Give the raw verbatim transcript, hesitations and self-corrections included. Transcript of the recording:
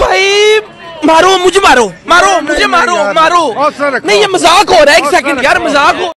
भाई मारो मुझे, मारो मारो मुझे, मारो मारो। नहीं ये मजाक हो रहा है, एक सेकंड यार, मजाक हो